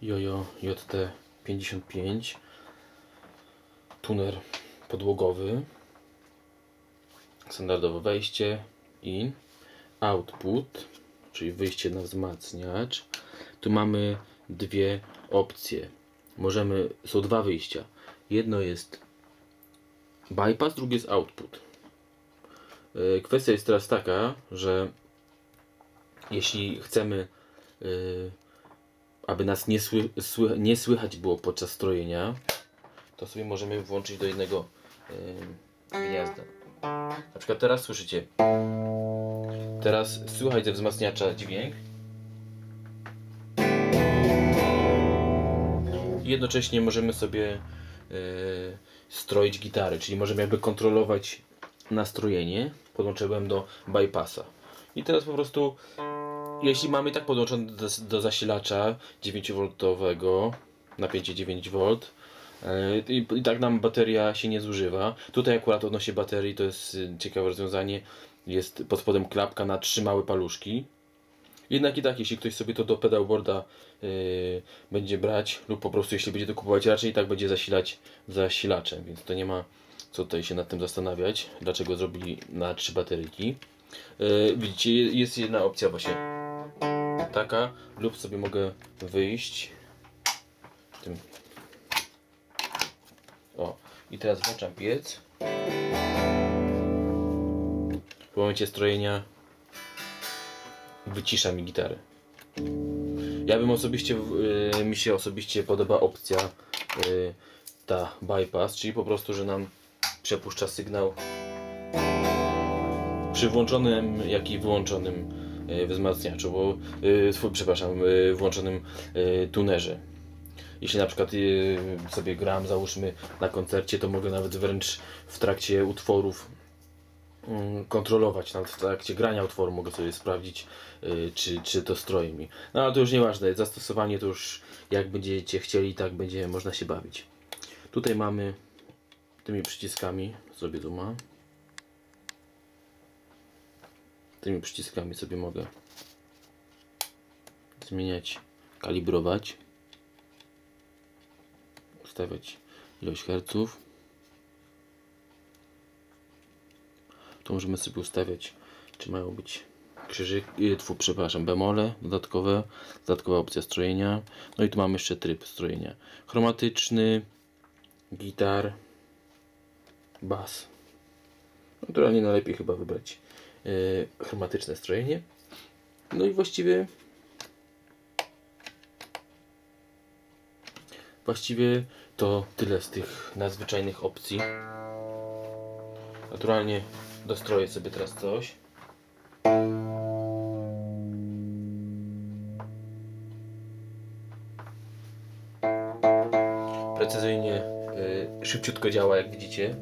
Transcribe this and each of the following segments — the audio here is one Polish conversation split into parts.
Jojo JT55, tuner podłogowy, standardowe wejście, in, output, czyli wyjście na wzmacniacz. Tu mamy dwie opcje. Są dwa wyjścia. Jedno jest bypass, drugie jest output. Kwestia jest teraz taka, że jeśli chcemy, aby nas nie słychać było podczas strojenia, to sobie możemy włączyć do jednego gniazda. Na przykład teraz słyszycie. Teraz słychać ze wzmacniacza dźwięk. I jednocześnie możemy sobie stroić gitary, czyli możemy jakby kontrolować nastrojenie. Podłączyłem do bypassa. I teraz po prostu, jeśli mamy tak podłączony do zasilacza 9V, napięcie 9V, i tak nam bateria się nie zużywa. Tutaj akurat odnośnie baterii to jest ciekawe rozwiązanie. Jest pod spodem klapka na 3 małe paluszki. Jednak i tak, jeśli ktoś sobie to do pedalboarda będzie brać, lub po prostu jeśli będzie to kupować, raczej i tak będzie zasilać zasilaczem, więc to nie ma co tutaj się nad tym zastanawiać, dlaczego zrobili na 3 bateryki. Widzicie, jest jedna opcja właśnie taka, lub sobie mogę wyjść tym. O, i teraz włączam piec. W momencie strojenia wycisza mi gitarę. Ja bym mi się osobiście podoba opcja ta bypass, czyli po prostu, że nam przepuszcza sygnał przy włączonym, jak i wyłączonym wzmacniaczu, włączonym tunerze. Jeśli na przykład sobie gram, załóżmy na koncercie, to mogę nawet wręcz w trakcie utworów kontrolować, nawet w trakcie grania utworu mogę sobie sprawdzić, czy to stroi mi. No ale to już nieważne, zastosowanie to już jak będziecie chcieli, tak będzie można się bawić. Tutaj mamy tymi przyciskami, zrobię zooma. Tymi przyciskami sobie mogę zmieniać, kalibrować, ustawiać ilość herców. Tu możemy sobie ustawiać, czy mają być krzyżyki, bemole dodatkowe, dodatkowa opcja strojenia. No i tu mamy jeszcze tryb strojenia. Chromatyczny, gitar, bas. Naturalnie najlepiej chyba wybrać chromatyczne strojenie. No i właściwie to tyle z tych nadzwyczajnych opcji. Naturalnie dostroję sobie teraz coś. Precyzyjnie, szybciutko działa, jak widzicie.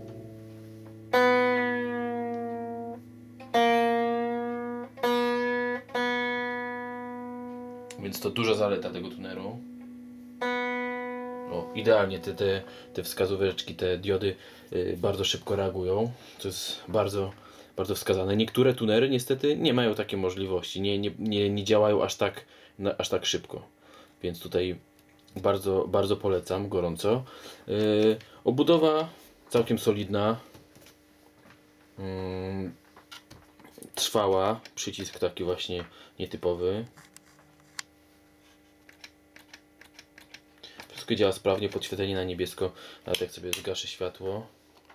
Więc to duża zaleta tego tuneru. O, idealnie te wskazóweczki, te diody bardzo szybko reagują. To jest bardzo wskazane. Niektóre tunery niestety nie mają takiej możliwości. Nie działają aż tak szybko. Więc tutaj bardzo polecam gorąco. Obudowa całkiem solidna. Trwała. Przycisk taki właśnie nietypowy. Wszystko działa sprawnie, podświetlenie na niebiesko, nawet jak sobie zgaszę światło.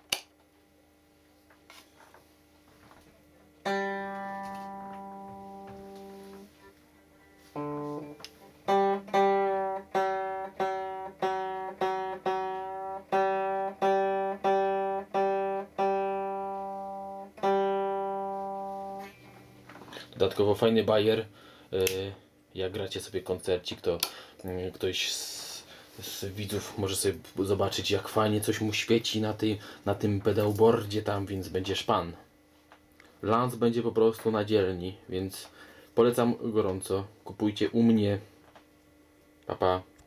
Dodatkowo fajny bajer, jak gracie sobie koncercik, to ktoś z widzów może sobie zobaczyć, jak fajnie coś mu świeci na tym pedalboardzie tam, więc będzie szpan. Lans będzie po prostu na dzielni, więc polecam gorąco. Kupujcie u mnie. Pa, pa.